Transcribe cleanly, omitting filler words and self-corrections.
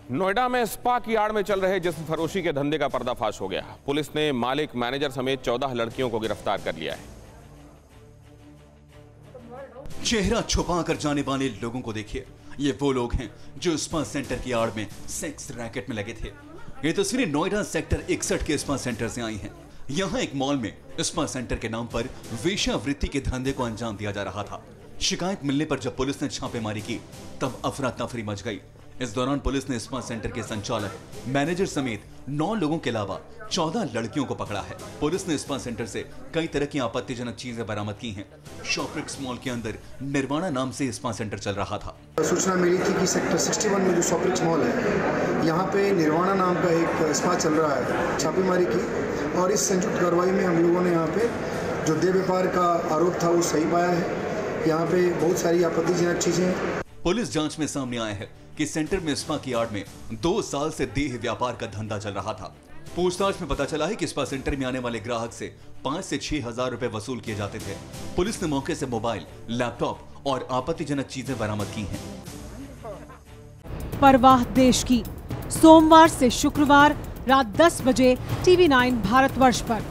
नोएडा में स्पा की आड़ में चल रहे जिस्म फरोशी के धंधे का पर्दाफाश हो गया। पुलिस ने मालिक, मैनेजर समेत 14 लड़कियों को गिरफ्तार कर लिया है। चेहरा छुपा कर जाने वाले लोगों को देखिए, ये वो लोग हैं जो स्पा सेंटर की आड़ में सेक्स रैकेट में लगे थे। ये तस्वीरें नोएडा सेक्टर 61 के स्पा सेंटर से आई हैं। यहाँ एक मॉल में स्पा सेंटर के नाम पर वेश्यावृत्ति के धंधे को अंजाम दिया जा रहा था। शिकायत मिलने पर जब पुलिस ने छापेमारी की तब अफरा तफरी मच गई। इस दौरान पुलिस ने स्पा सेंटर के संचालक, मैनेजर समेत 9 लोगों के अलावा 14 लड़कियों को पकड़ा है। पुलिस ने स्पा सेंटर से कई तरह की आपत्तिजनक चीजें बरामद की हैं। शॉपरिक्स मॉल के अंदर निर्वाणा नाम से स्पा सेंटर चल रहा था। सूचना मिली थी कि सेक्टर 61 में जो शॉपरिक्स मॉल है, यहाँ पे निर्वाणा नाम का एक स्पा चल रहा है। छापेमारी की और इस संयुक्त कार्रवाई में हम लोगों ने यहाँ पे जो देह व्यापार का आरोप था वो सही पाया है। यहाँ पे बहुत सारी आपत्तिजनक चीजें। पुलिस जांच में सामने आया है कि सेंटर में स्पा की आड़ में 2 साल से देह व्यापार का धंधा चल रहा था। पूछताछ में पता चला है कि स्पा सेंटर में आने वाले ग्राहक से 5 से 6 हजार रुपए वसूल किए जाते थे। पुलिस ने मौके से मोबाइल, लैपटॉप और आपत्तिजनक चीजें बरामद की हैं। परवाह देश की, सोमवार से शुक्रवार रात 10 बजे TV9 भारतवर्ष पर।